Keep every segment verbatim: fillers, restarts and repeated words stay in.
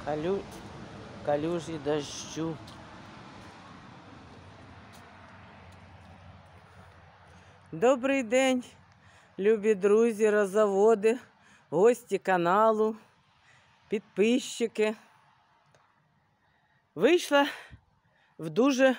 калю... калюжі дощу. Добрий день, любі друзі, роззаводи, гості каналу, підписчики. Вийшла в дуже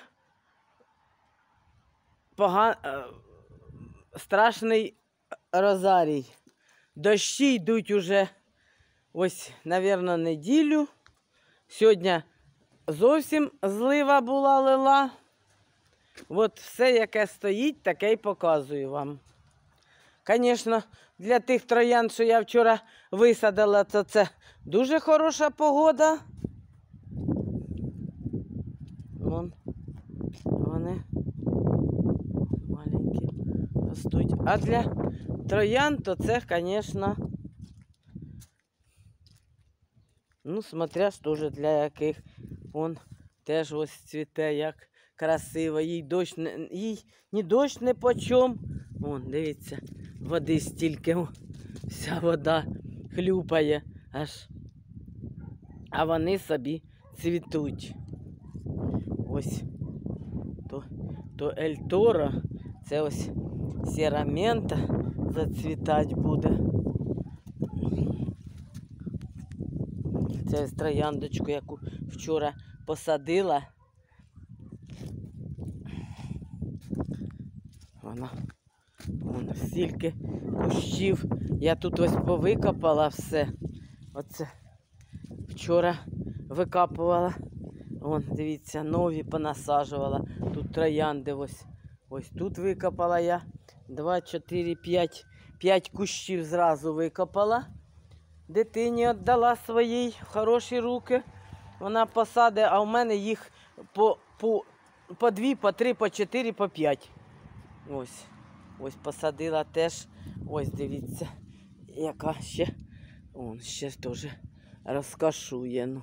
поган... страшний розарій. Дощі йдуть уже ось, мабуть, неділю. Сьогодні зовсім злива була, лила. От все, яке стоїть, таке й показую вам. Звісно, для тих троянд, що я вчора висадила, то це дуже хороша погода. Вон, вони маленькі ростуть. А для троянд, то це, звісно, ну, смотря ж теж для яких. Вон теж ось цвіте, як красиво. Їй дощ, їй ні дощ не почом. Вон, дивіться, води стільки, вся вода хлюпає аж. А вони собі цвітуть. Ось то, то Ель Торо, це ось Серамента зацвітати буде. Це ось трояндочку, яку вчора посадила. Вона, вона стільки кущів. Я тут ось повикопала все. Оце вчора викапувала. Вон, дивіться, нові понасаджувала. Тут троянди ось. Ось тут викопала я. Два, чотири, п'ять. П'ять кущів зразу викопала. Дитині віддала своїй в хороші руки. Вона посадить, а в мене їх по, по, по дві, по три, по чотири, по п'ять. Ось. Ось посадила теж. Ось дивіться, яка ще. Вон ще теж розкашує. Ну.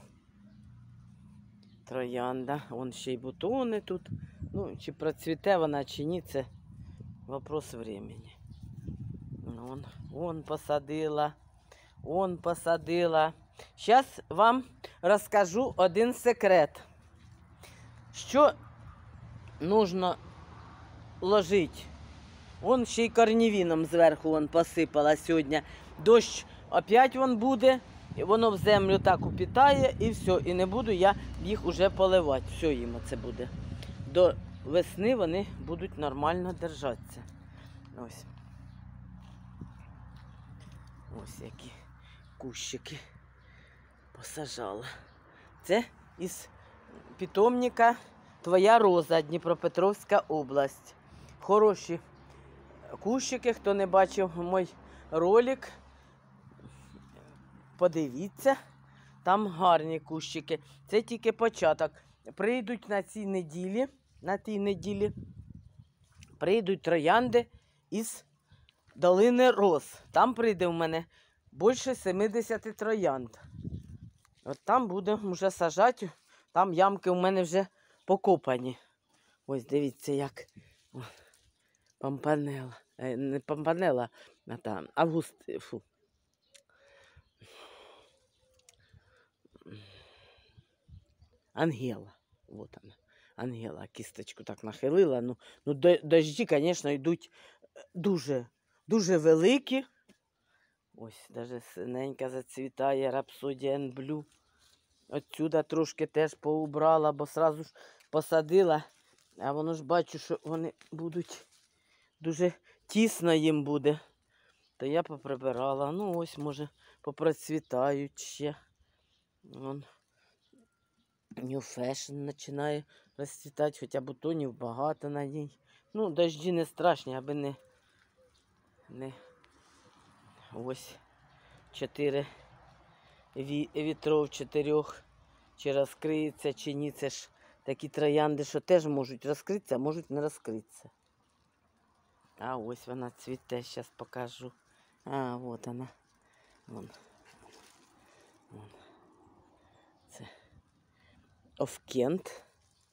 Троянда. Вон ще й бутони тут. Ну, чи процвіте вона, чи ні, це вопрос времени. Вон, вон посадила. Он посадила. Зараз вам розкажу один секрет. Що потрібно ложити? Вон ще й корневіном зверху вон посипала сьогодні. Дощ опять вон буде, і воно в землю так упітає, і все. І не буду я їх уже поливати. Все їм це буде. До весни вони будуть нормально держатися. Ось. Ось які кущики посажала. Це із питомника «Твоя роза», Дніпропетровська область. Хороші кущики, хто не бачив мій ролик, подивіться, там гарні кущики. Це тільки початок. Прийдуть на цій неділі, на тій неділі, прийдуть троянди із долини роз. Там прийде в мене більше сімдесят троянд. От там будемо вже сажати, там ямки у мене вже покопані. Ось дивіться, як помпанела, не помпанела, а там август, фу. Ангела, вот она, Ангела, кісточку так нахилила. Ну, ну дожді, звісно, йдуть дуже, дуже великі. Ось, навіть синенька зацвітає Рапсодія Блю. Отсюда трошки теж поубрала, бо одразу ж посадила. А воно ж бачу, що вони будуть, дуже тісно їм буде. То я поприбирала. Ну ось, може, попроцвітають ще. Вон. New Fashion починає розцвітати, хоча бутонів багато на ній. Ну, дожді не страшні, аби не... не... Ось чотири вітров, чотирьох, чи розкриється, чи ні. Це ж такі троянди, що теж можуть розкритися, а можуть не розкритися. А ось вона цвіте, зараз покажу. А, от вона. Вон. Вон. Це Овкент.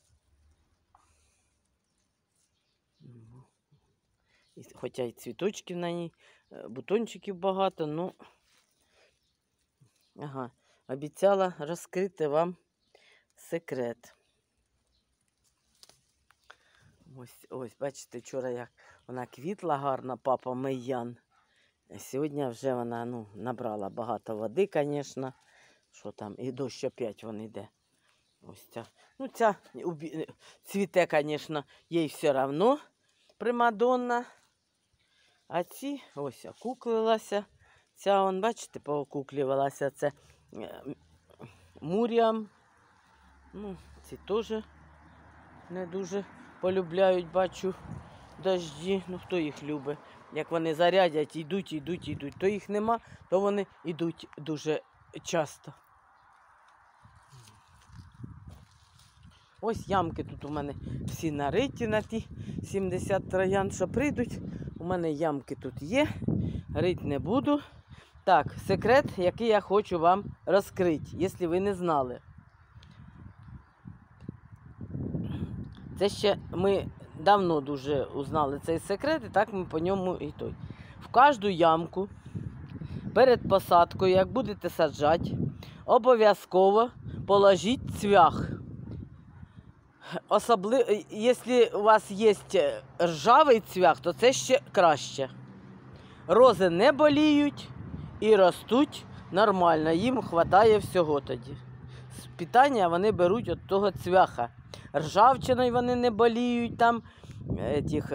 Хоча й цвіточків на ній, бутончиків багато, ну, ага, обіцяла розкрити вам секрет. Ось, ось, бачите, вчора як вона квітла гарна, папа Мейян. Сьогодні вже вона, ну, набрала багато води, звісно. Що там, і дощ опять вон йде. Ось ця. Ну, ця цвіте, звісно, їй все одно примадонна. А ці, ось, окуклилася. Ця, вон, бачите, поокуклювалася. Це Муріам. Ну, ці теж не дуже полюбляють, бачу, дожді. Ну, хто їх любить? Як вони зарядять, йдуть, йдуть, йдуть. То їх нема, то вони йдуть дуже часто. Ось ямки тут у мене всі нариті на ті сімдесят троянд, що прийдуть. У мене ямки тут є, рить не буду. Так, секрет, який я хочу вам розкрити, якщо ви не знали. Це ще ми давно дуже узнали цей секрет, і так ми по ньому і той. В кожну ямку перед посадкою, як будете саджати, обов'язково положіть цвях. Особливо, якщо у вас є ржавий цвях, то це ще краще. Рози не боліють і ростуть нормально, їм вистачає всього тоді. З питання вони беруть від того цвяха. Ржавчиною вони не боліють, там етих,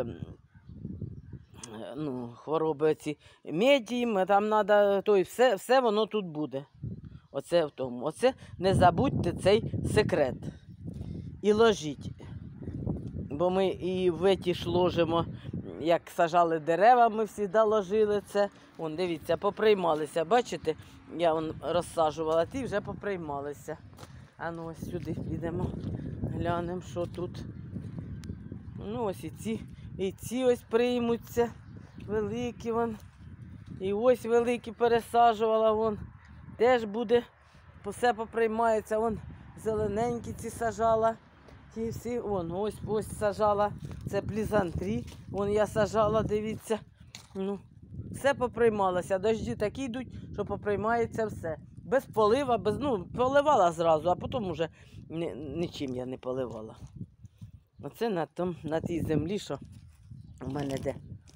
ну, хвороби ці медіям, там треба, то все, все воно тут буде. Оце в тому. Оце не забудьте цей секрет. І ложіть. Бо ми і в еті ж ложимо, як сажали дерева, ми завжди ложили це. Вон, дивіться, поприймалися. Бачите, я вон розсаджувала, ті вже поприймалися. А ну ось сюди підемо, глянемо, що тут. Ну ось і ці, і ці ось приймуться, великі вон. І ось великі пересаджувала, вон. Теж буде, все поприймається, вон зелененькі ці сажала. Ті всі, вон, ось, ось сажала, це плізантрі, вон я сажала, дивіться. Ну, все поприймалося, дожді такі йдуть, що поприймається все. Без полива, без, ну, поливала зразу, а потім вже ні, нічим я не поливала. Оце на, том, на тій землі, що у мене де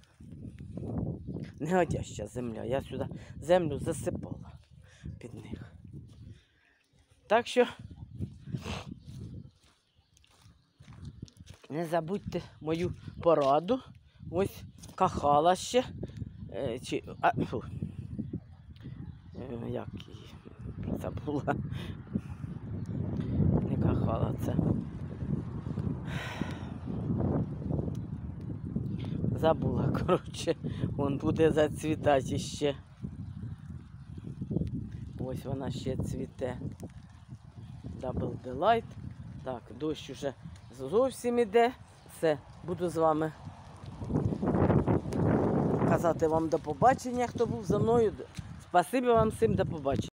негодяща земля. Я сюди землю засипала під них. Так що не забудьте мою пораду. Ось кахала ще. Е, чи, а, фу. Е, як її забула. Не кахала це. Забула, коротше. Вон буде зацвітати ще. Ось вона ще цвіте. Double Delight. Так, дощ уже зовсім іде. Все, буду з вами казати вам до побачення, хто був за мною. Спасибі вам всім, до побачення.